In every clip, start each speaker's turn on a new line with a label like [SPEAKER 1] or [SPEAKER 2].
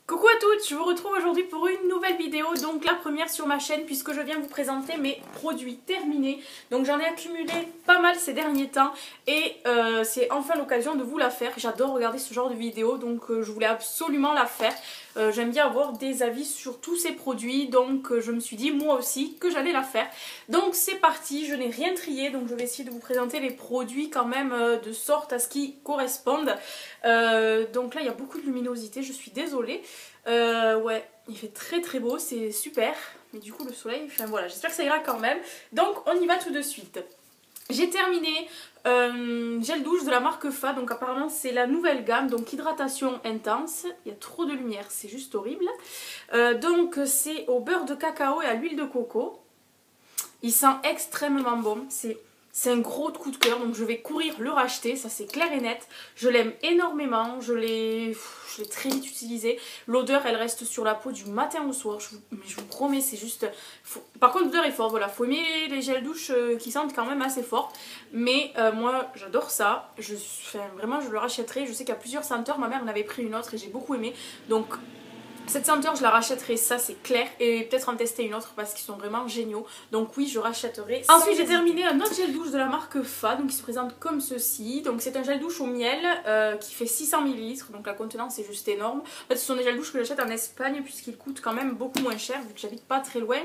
[SPEAKER 1] Coucou à toutes, je vous retrouve aujourd'hui pour une nouvelle vidéo, donc la première sur ma chaîne puisque je viens vous présenter mes produits terminés. Donc j'en ai accumulé pas mal ces derniers temps et c'est enfin l'occasion de vous la faire. J'adore regarder ce genre de vidéo donc je voulais absolument la faire. J'aime bien avoir des avis sur tous ces produits donc je me suis dit moi aussi que j'allais la faire. Donc c'est parti, je n'ai rien trié donc je vais essayer de vous présenter les produits quand même de sorte à ce qu'ils correspondent. Donc là il y a beaucoup de luminosité, je suis désolée. Ouais, il fait très très beau, c'est super. Mais du coup le soleil, enfin voilà, j'espère que ça ira quand même. Donc on y va tout de suite. J'ai terminé gel douche de la marque Fa, donc apparemment c'est la nouvelle gamme, donc hydratation intense. Il y a trop de lumière, c'est juste horrible. Donc c'est au beurre de cacao et à l'huile de coco. Il sent extrêmement bon, c'est un gros coup de cœur, donc je vais courir le racheter, ça c'est clair et net. Je l'aime énormément, je l'ai très vite utilisé. L'odeur elle reste sur la peau du matin au soir, mais je vous promets c'est juste... Par contre l'odeur est forte, voilà, faut aimer les gels douche qui sentent quand même assez fort. Mais moi j'adore ça, vraiment je le rachèterai. Je sais qu'il y a plusieurs senteurs, ma mère en avait pris une autre et j'ai beaucoup aimé. Donc... cette senteur je la rachèterai, ça c'est clair, et peut-être en tester une autre parce qu'ils sont vraiment géniaux. Donc oui, je rachèterai. Ensuite j'ai terminé un autre gel douche de la marque Fa, donc il se présente comme ceci. Donc c'est un gel douche au miel qui fait 600 ml, donc la contenance est juste énorme. En fait ce sont des gels douches que j'achète en Espagne puisqu'ils coûtent quand même beaucoup moins cher vu que j'habite pas très loin.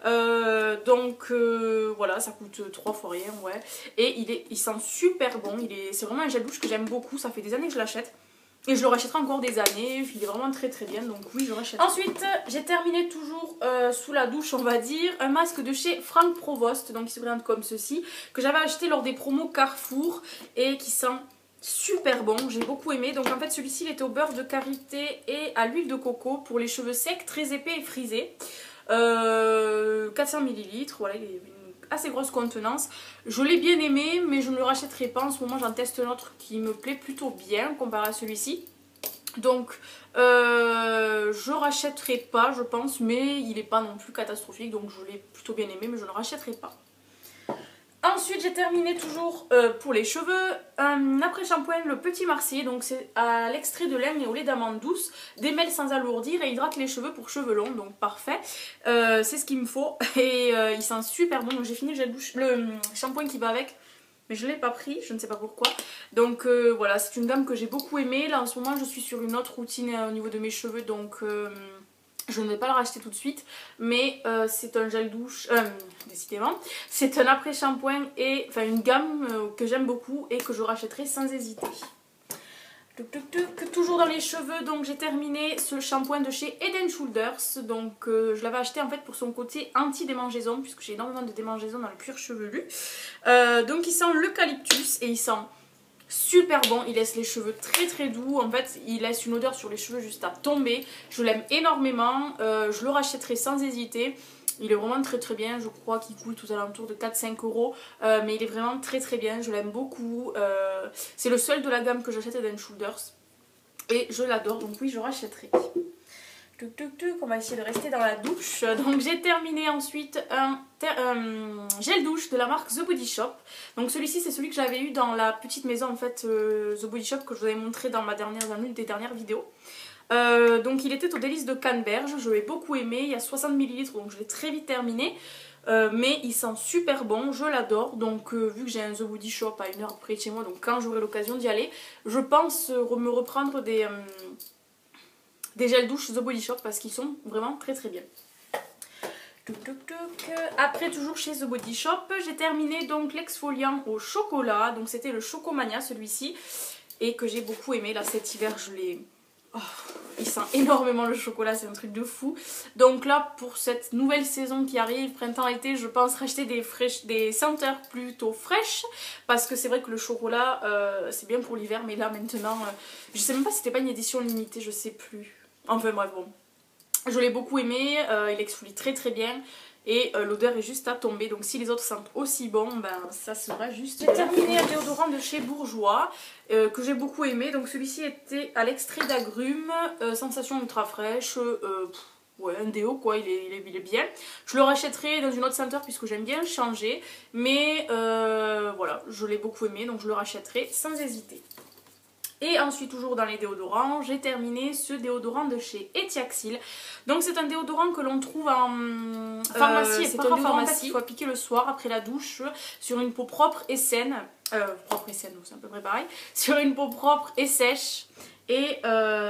[SPEAKER 1] Voilà, ça coûte 3 fois rien, ouais. Et il sent super bon, c'est vraiment un gel douche que j'aime beaucoup, ça fait des années que je l'achète. Et je le rachèterai encore des années, il est vraiment très très bien, donc oui je rachète. Ensuite j'ai terminé toujours sous la douche on va dire, un masque de chez Franck Provost, donc il se présente comme ceci, que j'avais acheté lors des promos Carrefour et qui sent super bon, j'ai beaucoup aimé. Donc en fait celui-ci il était au beurre de karité et à l'huile de coco pour les cheveux secs, très épais et frisés. 400 ml, voilà, il est assez grosse contenance. Je l'ai bien aimé mais je ne le rachèterai pas. En ce moment j'en teste un autre qui me plaît plutôt bien comparé à celui-ci. Donc je rachèterai pas je pense, mais il n'est pas non plus catastrophique, donc je l'ai plutôt bien aimé mais je ne le rachèterai pas. Ensuite j'ai terminé toujours pour les cheveux un après-shampoing le Petit Marseillais, donc c'est à l'extrait de lin et au lait d'amande douce, démêle sans alourdir et hydrate les cheveux pour cheveux longs, donc parfait. C'est ce qu'il me faut et il sent super bon. Donc j'ai fini le shampoing qui va avec, mais je ne l'ai pas pris, je ne sais pas pourquoi. Donc voilà, c'est une gamme que j'ai beaucoup aimée. Là en ce moment je suis sur une autre routine au niveau de mes cheveux, donc... je ne vais pas le racheter tout de suite, mais c'est un gel douche, décidément, c'est un après-shampoing et enfin une gamme que j'aime beaucoup et que je rachèterai sans hésiter. Toujours dans les cheveux, donc j'ai terminé ce shampoing de chez Head & Shoulders, donc je l'avais acheté en fait pour son côté anti-démangeaison puisque j'ai énormément de démangeaison dans le cuir chevelu. Donc il sent l'eucalyptus et il sent super bon, il laisse les cheveux très très doux, en fait il laisse une odeur sur les cheveux juste à tomber. Je l'aime énormément, je le rachèterai sans hésiter. Il est vraiment très très bien, je crois qu'il coûte aux alentours de 4-5 €, mais il est vraiment très très bien, je l'aime beaucoup. C'est le seul de la gamme que j'achète Head & Shoulders et je l'adore, donc oui je rachèterai. On va essayer de rester dans la douche. Donc j'ai terminé ensuite un gel douche de la marque The Body Shop. Donc celui-ci c'est celui que j'avais eu dans la petite maison en fait, The Body Shop, que je vous avais montré dans l'une des dernières vidéos. Donc il était au délice de canneberge, je l'ai beaucoup aimé, il y a 60 ml donc je l'ai très vite terminé. Mais il sent super bon, je l'adore. Donc vu que j'ai un The Body Shop à 1 heure près de chez moi, donc quand j'aurai l'occasion d'y aller, je pense me reprendre des gels douche The Body Shop parce qu'ils sont vraiment très très bien. Après toujours chez The Body Shop, j'ai terminé donc l'exfoliant au chocolat. Donc c'était le Chocomania celui-ci et que j'ai beaucoup aimé. Là cet hiver je l'ai... Oh, il sent énormément le chocolat, c'est un truc de fou. Donc là pour cette nouvelle saison qui arrive, printemps-été, je pense racheter des senteurs plutôt fraîches. Parce que c'est vrai que le chocolat c'est bien pour l'hiver, mais là maintenant, je sais même pas si c'était pas une édition limitée, je sais plus. Enfin bref, bon. Je l'ai beaucoup aimé, il exfolie très très bien et l'odeur est juste à tomber. Donc si les autres sentent aussi bon, ben ça sera juste... J'ai terminé un déodorant de chez Bourjois que j'ai beaucoup aimé. Donc celui-ci était à l'extrait d'agrumes, sensation ultra fraîche, ouais un déo quoi, il est bien. Je le rachèterai dans une autre senteur puisque j'aime bien changer. Mais voilà, je l'ai beaucoup aimé donc je le rachèterai sans hésiter. Et ensuite, toujours dans les déodorants, j'ai terminé ce déodorant de chez Etiaxil. Donc c'est un déodorant que l'on trouve en pharmacie et parapharmacie. Il faut appliquer le soir après la douche sur une peau propre et saine. Propre et saine, c'est à peu près pareil. Sur une peau propre et sèche. Et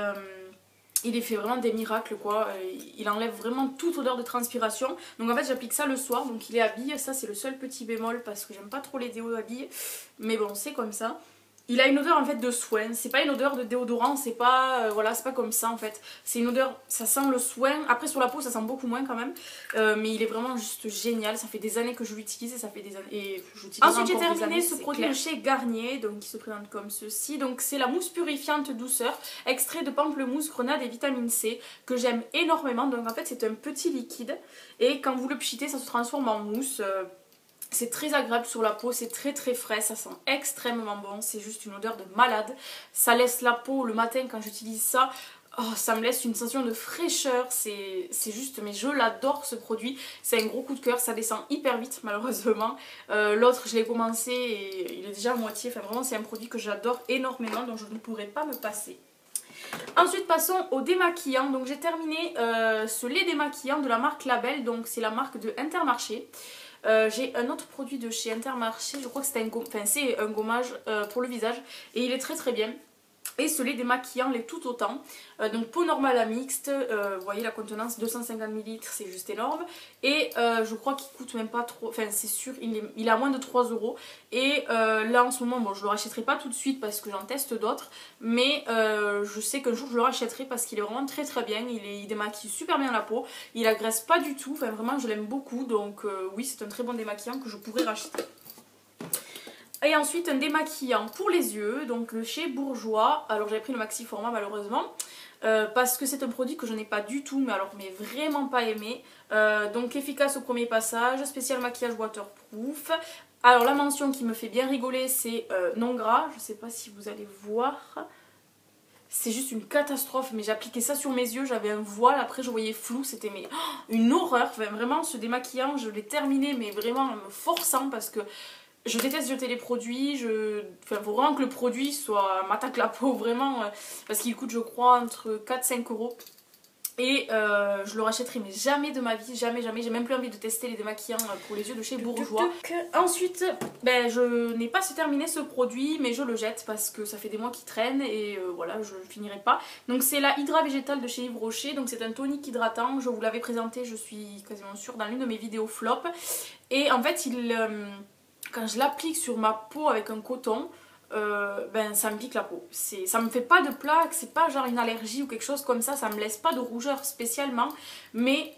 [SPEAKER 1] il fait vraiment des miracles quoi. Il enlève vraiment toute odeur de transpiration. Donc en fait j'applique ça le soir. Donc il est à billes. Ça c'est le seul petit bémol parce que j'aime pas trop les déos à billes. Mais bon c'est comme ça. Il a une odeur en fait de soin, c'est pas une odeur de déodorant, c'est pas voilà, c'est pas comme ça en fait. C'est une odeur, ça sent le soin. Après sur la peau ça sent beaucoup moins quand même, mais il est vraiment juste génial. Ça fait des années que je l'utilise et ça fait des années. Et ensuite j'ai terminé ce produit de chez Garnier, donc qui se présente comme ceci. Donc c'est la mousse purifiante douceur, extrait de pamplemousse, grenade et vitamine C que j'aime énormément. Donc en fait c'est un petit liquide et quand vous le pchitez ça se transforme en mousse. C'est très agréable sur la peau, c'est très très frais, ça sent extrêmement bon, c'est juste une odeur de malade. Ça laisse la peau le matin quand j'utilise ça, oh, ça me laisse une sensation de fraîcheur, c'est juste, mais je l'adore ce produit. C'est un gros coup de cœur, ça descend hyper vite malheureusement. L'autre je l'ai commencé et il est déjà à moitié, enfin vraiment c'est un produit que j'adore énormément donc je ne pourrais pas me passer. Ensuite passons au démaquillant, donc j'ai terminé ce lait démaquillant de la marque Label, donc c'est la marque de Intermarché. J'ai un autre produit de chez Intermarché, je crois que c'est un gommage pour le visage et il est très très bien. Et ce lait démaquillant l'est tout autant. Donc peau normale à mixte, vous voyez la contenance 250 ml, c'est juste énorme. Et je crois qu'il coûte même pas trop, enfin c'est sûr, il est à moins de 3 €. Et là en ce moment, bon je le rachèterai pas tout de suite parce que j'en teste d'autres. Mais je sais qu'un jour je le rachèterai parce qu'il est vraiment très très bien. Il démaquille super bien la peau, il agresse pas du tout, enfin vraiment je l'aime beaucoup. Donc oui c'est un très bon démaquillant que je pourrais racheter. Et ensuite un démaquillant pour les yeux, donc chez Bourjois. Alors j'avais pris le maxi format malheureusement parce que c'est un produit que je n'ai pas du tout, mais vraiment pas aimé. Donc efficace au premier passage, spécial maquillage waterproof. Alors la mention qui me fait bien rigoler c'est non gras, je sais pas si vous allez voir. C'est juste une catastrophe, mais j'appliquais ça sur mes yeux, j'avais un voile, après je voyais flou, c'était une horreur. Enfin, vraiment ce démaquillant je l'ai terminé mais vraiment en me forçant parce que je déteste jeter les produits, enfin, faut vraiment que le produit m'attaque la peau vraiment, parce qu'il coûte je crois entre 4-5 €. Et je le rachèterai mais jamais de ma vie, jamais, j'ai même plus envie de tester les démaquillants pour les yeux de chez Bourjois. Ensuite, ben, je n'ai pas terminé ce produit mais je le jette parce que ça fait des mois qu'il traîne et voilà, je ne finirai pas. Donc c'est la Hydra Végétale de chez Yves Rocher, donc c'est un tonique hydratant, je vous l'avais présenté, je suis quasiment sûre, dans l'une de mes vidéos flop. Et en fait, quand je l'applique sur ma peau avec un coton, ben ça me pique la peau. Ça me fait pas de plaques, c'est pas genre une allergie ou quelque chose comme ça me laisse pas de rougeur spécialement, mais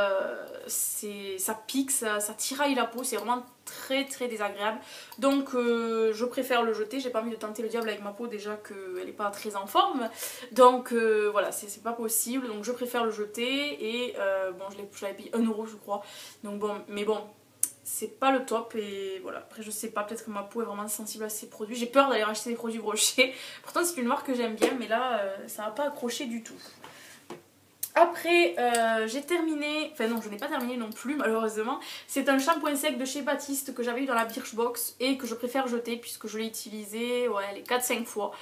[SPEAKER 1] ça pique, ça tiraille la peau, c'est vraiment très très désagréable. Donc je préfère le jeter, j'ai pas envie de tenter le diable avec ma peau déjà qu'elle est pas très en forme. Donc voilà, c'est pas possible, donc je préfère le jeter et bon je l'avais payé 1 € je crois. Donc bon, mais bon. C'est pas le top et voilà, après je sais pas, peut-être que ma peau est vraiment sensible à ces produits. J'ai peur d'aller acheter des produits Rocher. Pourtant c'est une marque que j'aime bien mais là ça n'a pas accroché du tout. Après j'ai terminé, enfin non je n'ai pas terminé non plus malheureusement. C'est un shampoing sec de chez Baptiste que j'avais eu dans la Birchbox et que je préfère jeter puisque je l'ai utilisé les 4-5 fois.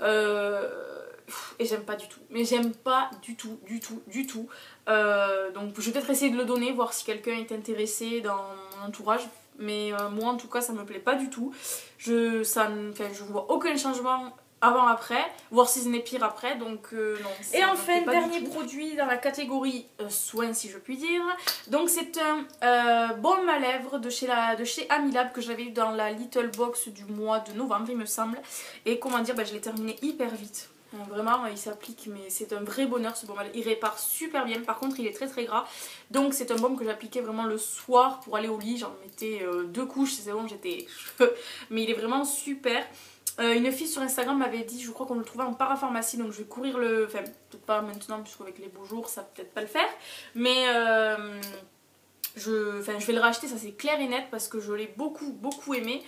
[SPEAKER 1] Et j'aime pas du tout, mais j'aime pas du tout. Donc je vais peut-être essayer de le donner, voir si quelqu'un est intéressé dans mon entourage. Mais moi en tout cas ça me plaît pas du tout. Je vois aucun changement avant-après, voir si ce n'est pire après, donc non. Et enfin, dernier produit dans la catégorie soins si je puis dire. Donc c'est un baume à lèvres de chez Amilab que j'avais eu dans la Little Box du mois de novembre il me semble. Et comment dire, je l'ai terminé hyper vite. Vraiment il s'applique mais c'est un vrai bonheur ce baume, il répare super bien. Par contre il est très très gras, donc c'est un baume que j'appliquais vraiment le soir pour aller au lit. J'en mettais 2 couches, c'est bon, j'étais mais il est vraiment super. Une fille sur Instagram m'avait dit, je crois qu'on le trouvait en parapharmacie, donc je vais courir enfin peut-être pas maintenant puisqu'avec les beaux jours ça va peut-être pas le faire, mais je vais le racheter, ça c'est clair et net parce que je l'ai beaucoup aimé.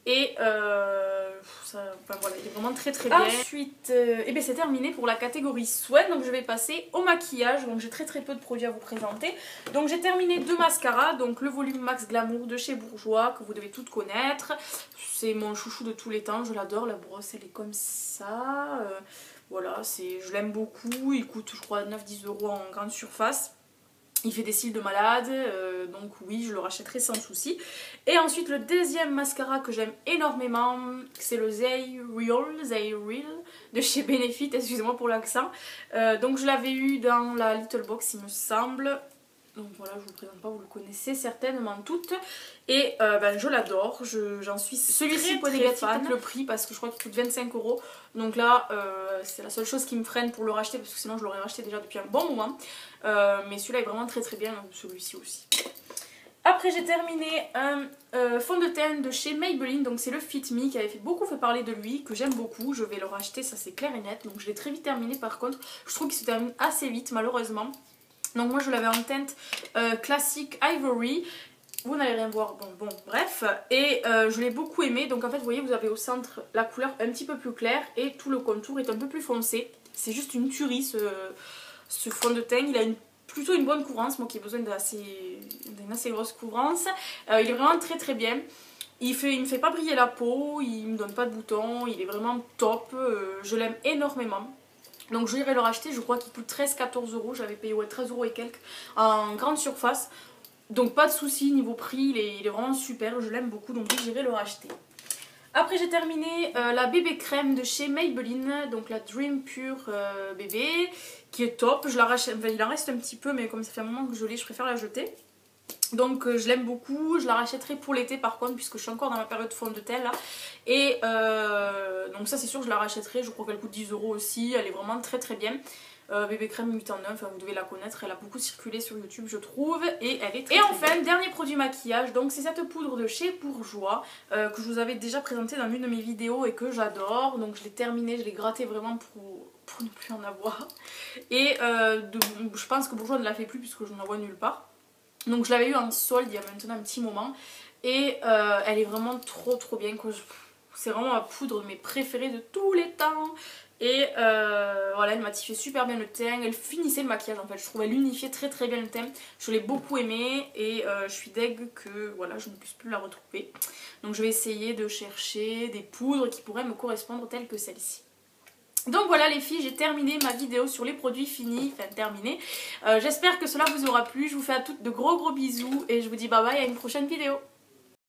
[SPEAKER 1] Et voilà, il est vraiment très bien. Ensuite, c'est terminé pour la catégorie soins. Donc je vais passer au maquillage. Donc j'ai très peu de produits à vous présenter. Donc j'ai terminé 2 mascaras. Donc le volume Max Glamour de chez Bourjois, que vous devez toutes connaître. C'est mon chouchou de tous les temps, je l'adore. La brosse elle est comme ça. Voilà, je l'aime beaucoup. Il coûte je crois 9-10 € en grande surface. Il fait des cils de malade, donc oui, je le rachèterai sans souci. Et ensuite, le deuxième mascara que j'aime énormément, c'est le Zay Real de chez Benefit, excusez-moi pour l'accent. Donc je l'avais eu dans la Little Box, il me semble. Donc voilà, je vous le présente pas, vous le connaissez certainement toutes. Et je l'adore, j'en suis celui-ci point négatif, peut-être le prix parce que je crois qu'il coûte 25 €. Donc là, c'est la seule chose qui me freine pour le racheter parce que sinon je l'aurais racheté déjà depuis un bon moment. Mais celui-là est vraiment très bien, celui-ci aussi. Après j'ai terminé un fond de teint de chez Maybelline, donc c'est le Fit Me qui avait fait parler de lui, que j'aime beaucoup, je vais le racheter, ça c'est clair et net. Donc je l'ai très vite terminé par contre, je trouve qu'il se termine assez vite malheureusement. Donc moi je l'avais en teinte classique Ivory. Vous n'allez rien voir, bon bref. Et je l'ai beaucoup aimé. Donc en fait vous voyez vous avez au centre la couleur un petit peu plus claire et tout le contour est un peu plus foncé. C'est juste une tuerie ce fond de teint. Il a plutôt une bonne couvrance, moi qui ai besoin d'une assez grosse couvrance. Il est vraiment très bien. Il me fait pas briller la peau, il me donne pas de boutons, il est vraiment top. Je l'aime énormément. Donc je irai le racheter, je crois qu'il coûte 13-14 €, j'avais payé 13 € et quelques en grande surface. Donc pas de souci niveau prix, il est vraiment super, je l'aime beaucoup, donc j'irai le racheter. Après j'ai terminé la bébé crème de chez Maybelline, donc la Dream Pure bébé, qui est top. Je la rachète, il en reste un petit peu, mais comme ça fait un moment que je l'ai, je préfère la jeter. Donc je l'aime beaucoup, je la rachèterai pour l'été par contre puisque je suis encore dans ma période fond de teint là. Et donc ça c'est sûr je la rachèterai, je crois qu'elle coûte 10 € aussi, elle est vraiment très bien. Bébé crème 8 en 1, enfin vous devez la connaître, elle a beaucoup circulé sur YouTube je trouve et elle est très enfin bien. Dernier produit maquillage, donc c'est cette poudre de chez Bourjois que je vous avais déjà présentée dans une de mes vidéos et que j'adore. Donc je l'ai terminée, je l'ai grattée vraiment pour ne plus en avoir. Et je pense que Bourjois ne la fait plus puisque je n'en vois nulle part. Donc je l'avais eu en solde il y a maintenant un petit moment et elle est vraiment trop bien. C'est vraiment la poudre de mes préférées de tous les temps. Et voilà, elle matifiait super bien le teint, elle finissait le maquillage en fait, je trouvais elle unifiait très bien le teint. Je l'ai beaucoup aimé et je suis deg que voilà, je ne puisse plus la retrouver. Donc je vais essayer de chercher des poudres qui pourraient me correspondre telles que celle-ci. Donc voilà les filles, j'ai terminé ma vidéo sur les produits finis, enfin terminé. J'espère que cela vous aura plu, je vous fais à toutes de gros bisous et je vous dis bye bye à une prochaine vidéo.